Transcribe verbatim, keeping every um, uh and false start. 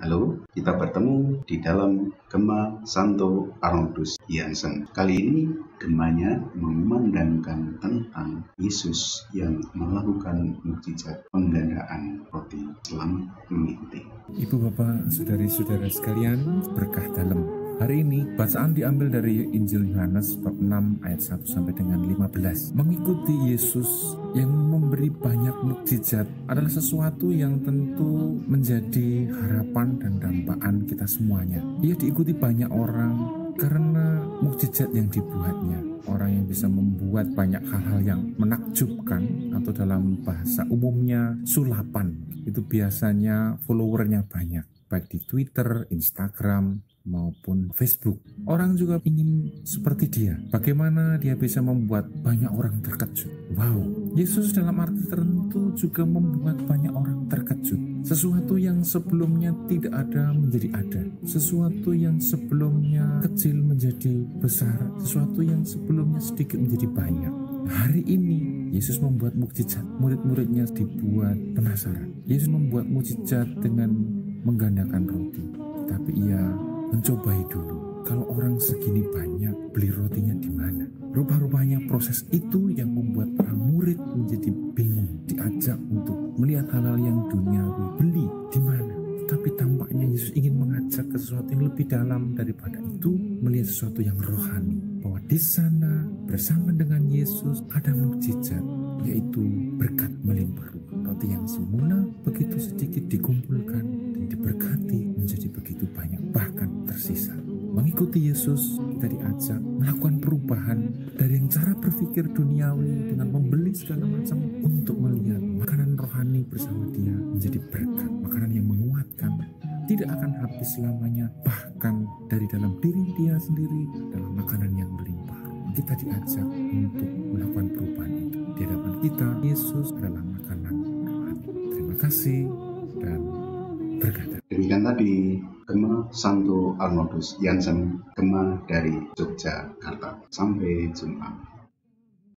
Halo, kita bertemu di dalam Gema Santo Arnoldus Jansen. Kali ini gemanya memandangkan tentang Yesus yang melakukan mukjizat penggandaan roti. Selamat mengikuti. Ibu bapak, saudari-saudara sekalian, berkah dalam. Hari ini bacaan diambil dari Injil Yohanes bab enam ayat satu sampai dengan lima belas. Mengikuti Yesus yang memberi banyak mukjizat adalah sesuatu yang tentu menjadi harapan dan dambaan kita semuanya. Ia diikuti banyak orang karena mukjizat yang dibuatnya. Orang yang bisa membuat banyak hal-hal yang menakjubkan atau dalam bahasa umumnya sulapan. Itu biasanya followernya banyak, baik di Twitter, Instagram, maupun Facebook. Orang juga ingin seperti dia. Bagaimana dia bisa membuat banyak orang terkejut? Wow, Yesus dalam arti tertentu juga membuat banyak orang terkejut. Sesuatu yang sebelumnya tidak ada menjadi ada. Sesuatu yang sebelumnya kecil menjadi besar. Sesuatu yang sebelumnya sedikit menjadi banyak. Hari ini Yesus membuat mukjizat. Murid-muridnya dibuat penasaran. Yesus membuat mukjizat dengan menggandakan roti. Tapi ia mencobai dulu, kalau orang segini banyak, beli rotinya di mana? Rupa-rupanya proses itu yang membuat para murid menjadi bingung, diajak untuk melihat hal-hal yang duniawi, beli di mana? Tapi tampaknya Yesus ingin mengajak ke sesuatu yang lebih dalam daripada itu, melihat sesuatu yang rohani, bahwa di sana bersama dengan Yesus ada mukjizat, yaitu berkat melimpah ruah. Roti yang semula begitu sedikit dikumpulkan dan diberkati menjadi begitu banyak, bahkan tersisa. Mengikuti Yesus, kita diajak melakukan perubahan dari yang cara berpikir duniawi dengan membeli segala macam untuk melihat makanan rohani bersama dia menjadi berkat, makanan yang menguatkan, tidak akan habis selamanya, bahkan dari dalam diri dia sendiri dalam makanan yang melimpah. Kita diajak untuk melakukan perubahan itu. Di hadapan kita, Yesus adalah makanan rohani. Terima kasih dan berkata. Demikian tadi Gema Santo Arnoldus Jansen, Gema dari Yogyakarta. Sampai jumpa.